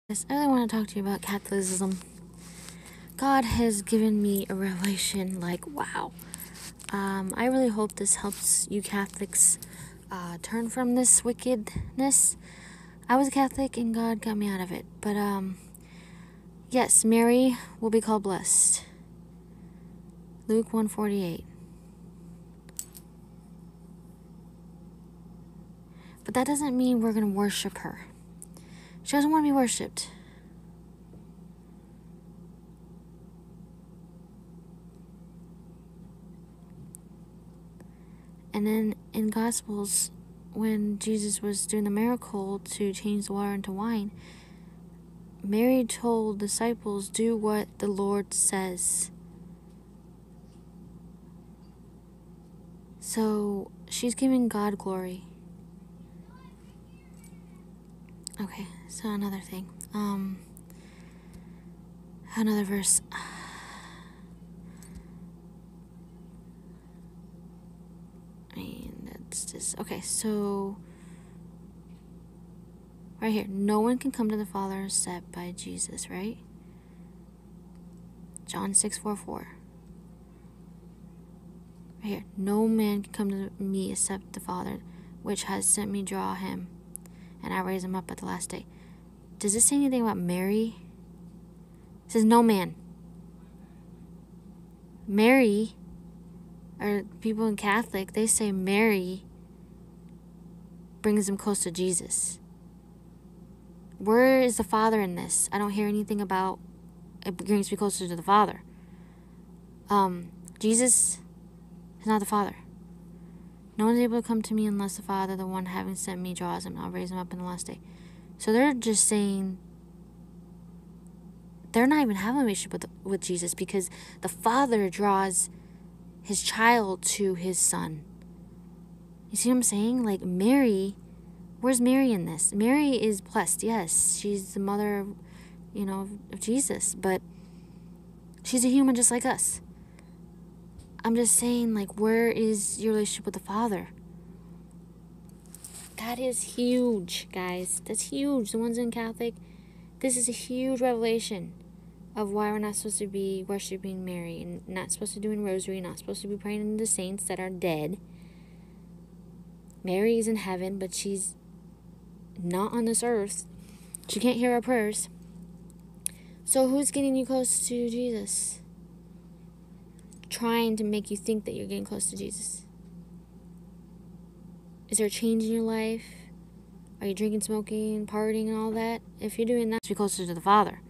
Yes, I really want to talk to you about Catholicism. God has given me a revelation like, wow. I really hope this helps you Catholics turn from this wickedness. I was a Catholic and God got me out of it. But, yes, Mary will be called blessed. Luke 1:48. But that doesn't mean we're going to worship her. She doesn't want to be worshipped. And then in Gospels, when Jesus was doing the miracle to change the water into wine, Mary told disciples, do what the Lord says. So she's giving God glory. Okay, so another thing. Another verse. I mean, that's just okay. So right here, no one can come to the Father except by Jesus, right? John 6:44. Right here, no man can come to me except the Father, which has sent me, draw him, and I raise him up at the last day. Does this say anything about Mary? It says no man. Mary, or people in Catholic, they say Mary brings them close to Jesus. Where is the Father in this? I don't hear anything about it brings me closer to the Father. Jesus is not the Father. No one's able to come to me unless the Father, the one having sent me, draws him. I'll raise him up in the last day. So they're just saying they're not even having a relationship with Jesus because the Father draws his child to his son. You see what I'm saying? Like Mary, where's Mary in this? Mary is blessed, yes. She's the mother of, of Jesus, but she's a human just like us. I'm just saying, like, where is your relationship with the Father? That is huge, guys. That's huge. The ones in Catholic, this is a huge revelation of why we're not supposed to be worshiping Mary and not supposed to do a rosary, not supposed to be praying to the saints that are dead. Mary is in heaven, but she's not on this earth. She can't hear our prayers. So who's getting you close to Jesus? Trying to make you think that you're getting close to Jesus. Is there a change in your life? Are you drinking, smoking, partying, and all that? If you're doing that, be closer to the Father.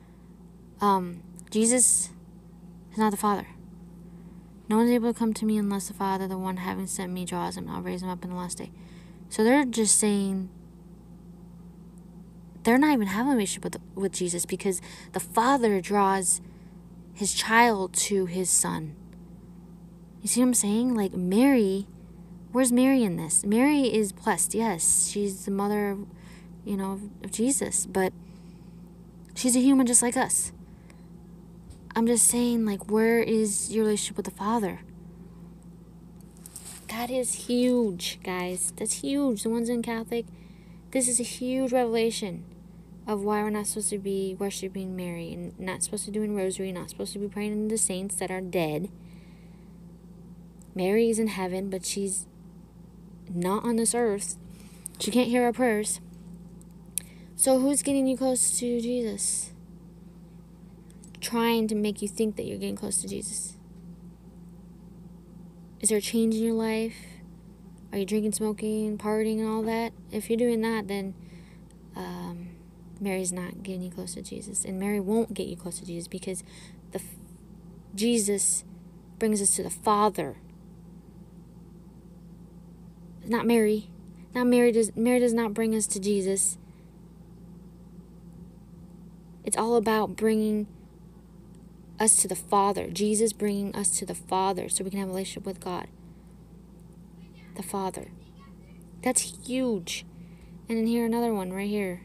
Jesus is not the Father. No one's able to come to me unless the Father, the one having sent me, draws him. I'll raise him up in the last day. So they're just saying they're not even having a relationship with Jesus because the Father draws his child to his son. You see what I'm saying? Like Mary, where's Mary in this? Mary is blessed, yes. She's the mother of, of Jesus, but she's a human just like us. I'm just saying, like, where is your relationship with the Father? That is huge, guys. That's huge. The ones in Catholic, this is a huge revelation of why we're not supposed to be worshiping Mary and not supposed to do a rosary, not supposed to be praying to the saints that are dead. Mary is in heaven, but she's not on this earth. She can't hear our prayers. So who's getting you close to Jesus? Trying to make you think that you're getting close to Jesus. Is there a change in your life? Are you drinking, smoking, partying, and all that? If you're doing that, then Mary's not getting you close to Jesus. And Mary won't get you close to Jesus because Jesus brings us to the Father. Not Mary. Mary does not bring us to Jesus. It's all about bringing us to the Father. Jesus bringing us to the Father so we can have a relationship with God. The Father. That's huge. And then here another one right here.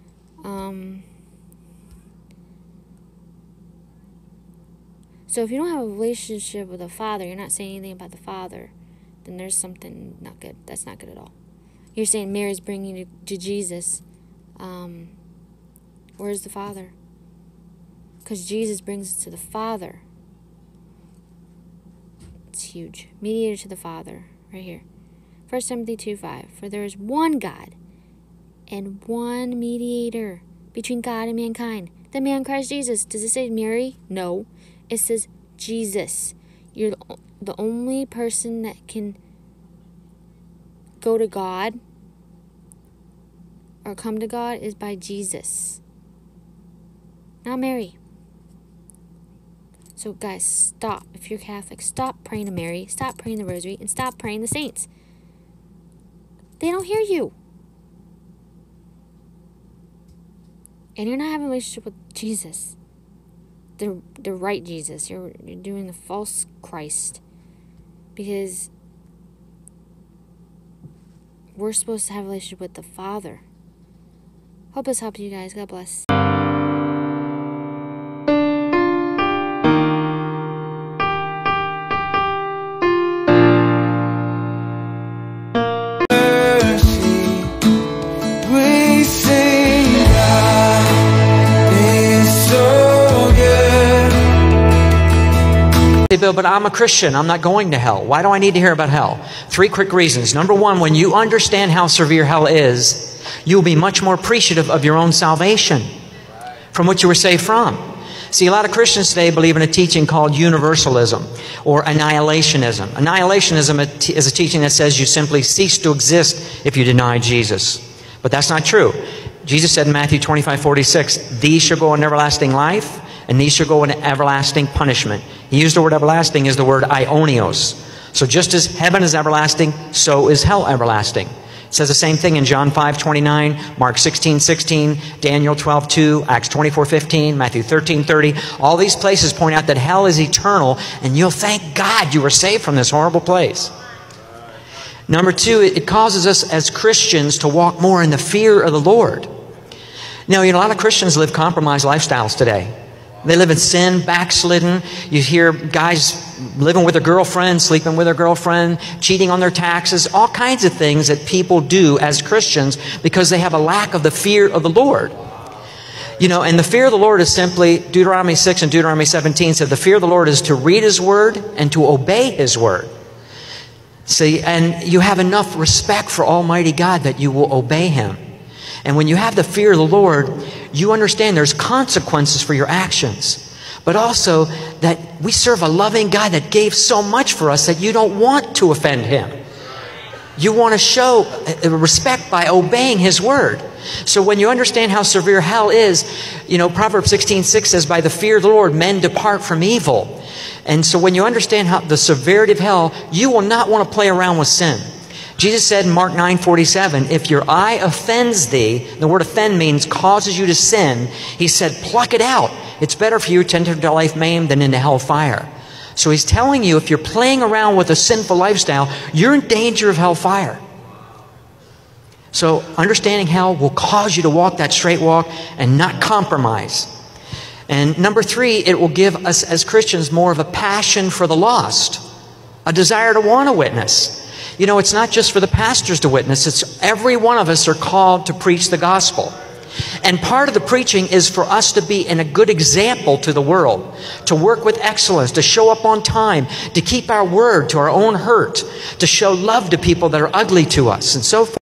So if you don't have a relationship with the Father, you're not saying anything about the Father, then there's something not good. That's not good at all. You're saying Mary's bringing you to Jesus Where's the Father? Because Jesus brings us to the Father. It's huge. Mediator to the Father. Right here. 1 Timothy 2:5. For there is one God and one mediator between God and mankind, the man Christ Jesus. Does it say Mary? No. It says Jesus. You're the only person that can go to God or come to God is by Jesus. Not Mary. So guys, stop. If you're Catholic, stop praying to Mary, stop praying the rosary, and stop praying the saints. They don't hear you. And you're not having a relationship with Jesus. The right Jesus. You're doing the false Christ. Because we're supposed to have a relationship with the Father. Hope this helps you guys. God bless. Bill, but I'm a Christian. I'm not going to hell. Why do I need to hear about hell? 3 quick reasons. Number 1, when you understand how severe hell is, you will be much more appreciative of your own salvation from what you were saved from. See, a lot of Christians today believe in a teaching called universalism or annihilationism. Annihilationism is a teaching that says you simply cease to exist if you deny Jesus. But that's not true. Jesus said in Matthew 25:46, these shall go in everlasting life, and these shall go in everlasting punishment. He used the word everlasting as the word aionios. So just as heaven is everlasting, so is hell everlasting. It says the same thing in John 5:29, Mark 16:16, Daniel 12:2, Acts 24:15, Matthew 13:30. All these places point out that hell is eternal, and you'll thank God you were saved from this horrible place. Number 2, it causes us as Christians to walk more in the fear of the Lord. Now, a lot of Christians live compromised lifestyles today. They live in sin, backslidden. You hear guys living with their girlfriend, sleeping with their girlfriend, cheating on their taxes, all kinds of things that people do as Christians because they have a lack of the fear of the Lord. And the fear of the Lord is simply, Deuteronomy 6 and Deuteronomy 17 said the fear of the Lord is to read His Word and to obey His Word. See, and you have enough respect for Almighty God that you will obey Him. And when you have the fear of the Lord, you understand there's consequences for your actions. But also that we serve a loving God that gave so much for us that you don't want to offend Him. You want to show respect by obeying His Word. So when you understand how severe hell is, Proverbs 16:6 says, by the fear of the Lord, men depart from evil. And so when you understand how the severity of hell, you will not want to play around with sin. Jesus said in Mark 9:47, if your eye offends thee, the word offend means causes you to sin, He said, pluck it out. It's better for you to enter into life maimed than into hell fire. So He's telling you, if you're playing around with a sinful lifestyle, you're in danger of hellfire. So understanding hell will cause you to walk that straight walk and not compromise. And number 3, it will give us as Christians more of a passion for the lost, a desire to want to witness. It's not just for the pastors to witness. It's every one of us are called to preach the gospel. And part of the preaching is for us to be a good example to the world, to work with excellence, to show up on time, to keep our word to our own hurt, to show love to people that are ugly to us, and so forth.